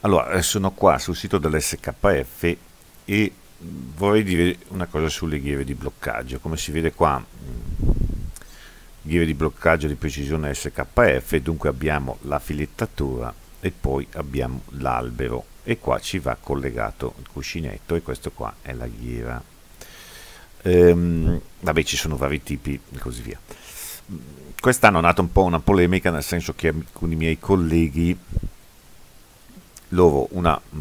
Allora, sono qua sul sito dell'SKF e vorrei dire una cosa sulle ghiere di bloccaggio. Come si vede qua, ghiere di bloccaggio di precisione SKF, dunque abbiamo la filettatura e poi abbiamo l'albero e qua ci va collegato il cuscinetto e questo qua è la ghiera. Vabbè, ci sono vari tipi e così via. Quest'anno è nata un po' una polemica, nel senso che alcuni miei colleghi loro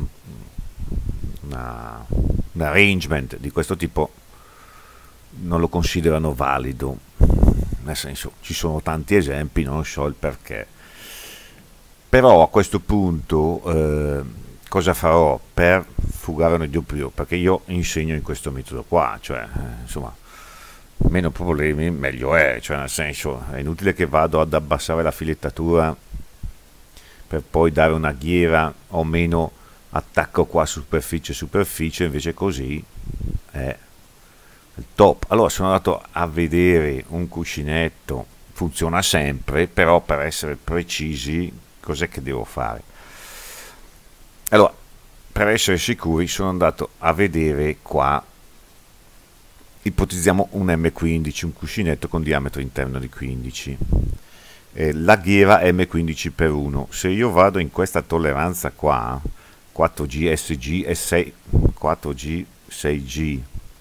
un arrangement di questo tipo non lo considerano valido, nel senso ci sono tanti esempi, non so il perché, però a questo punto cosa farò per fugare un dubbio, perché io insegno in questo metodo qua, cioè insomma meno problemi meglio è, cioè nel senso è inutile che vado ad abbassare la filettatura per poi dare una ghiera o meno attacco qua superficie, invece così è il top. Allora sono andato a vedere un cuscinetto, funziona sempre, però per essere precisi cos'è che devo fare? Allora, per essere sicuri sono andato a vedere qua, ipotizziamo un M15, un cuscinetto con diametro interno di 15. La ghiera M15x1, se io vado in questa tolleranza qua 4G, SG e 4G, 6G,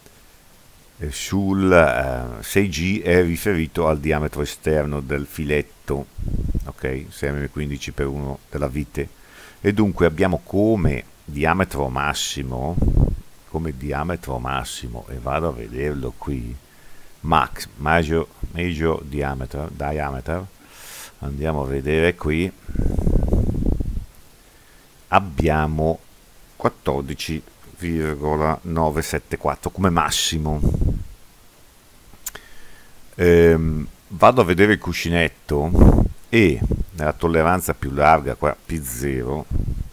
sul 6G è riferito al diametro esterno del filetto, ok, se M15x1 della vite, e dunque abbiamo come diametro massimo, e vado a vederlo qui, major diameter, andiamo a vedere qui, abbiamo 14,974 come massimo. Vado a vedere il cuscinetto e nella tolleranza più larga, qua P0,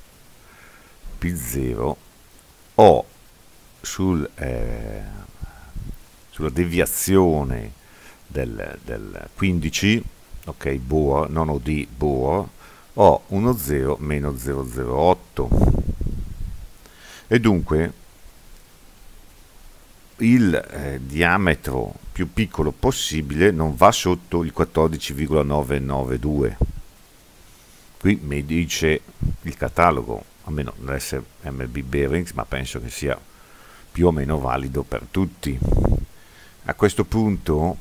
ho sulla deviazione del 15, ok, Bohr, non OD, Bohr, ho 1,0 meno 0,08 e dunque il diametro più piccolo possibile non va sotto il 14,992. Qui mi dice il catalogo, almeno deve essere MB Bearings, ma penso che sia più o meno valido per tutti. A questo punto,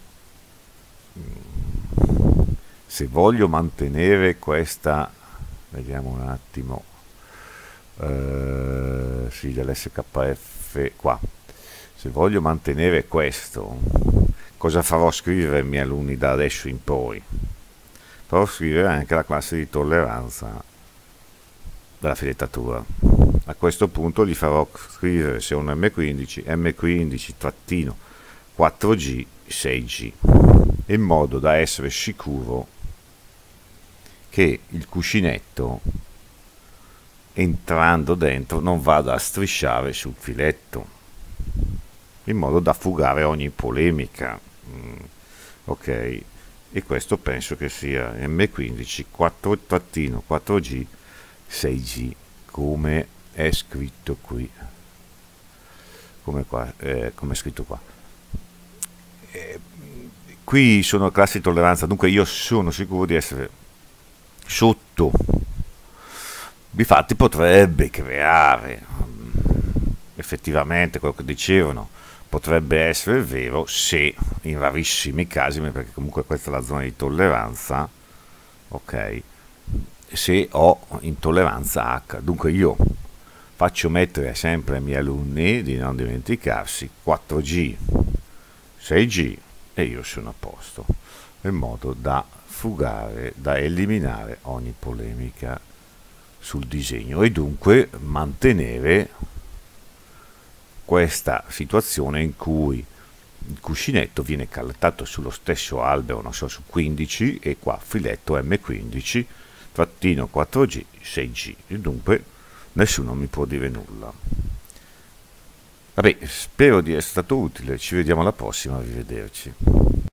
se voglio mantenere questa, vediamo un attimo, sì, dell'SKF qua, se voglio mantenere questo, cosa farò? Scrivere ai miei alunni da adesso in poi? Farò scrivere anche la classe di tolleranza della filettatura. A questo punto gli farò scrivere se è un M15-4G 6G, in modo da essere sicuro che il cuscinetto entrando dentro non vada a strisciare sul filetto, in modo da fugare ogni polemica. Ok, e questo penso che sia M15 4G 6G, come è scritto qui, come è scritto qua. Qui sono classi di tolleranza, dunque io sono sicuro di essere sotto. Difatti potrebbe creare, effettivamente quello che dicevano, potrebbe essere vero se in rarissimi casi, perché comunque questa è la zona di tolleranza, ok, se ho intolleranza H. Dunque io faccio mettere sempre ai miei alunni di non dimenticarsi 4G, 6G e io sono a posto, in modo da fugare, da eliminare ogni polemica sul disegno e dunque mantenere questa situazione in cui il cuscinetto viene calato sullo stesso albero, non so, su 15 e qua filetto M15 trattino 4G 6G e dunque nessuno mi può dire nulla. Vabbè, spero di essere stato utile, ci vediamo alla prossima, arrivederci.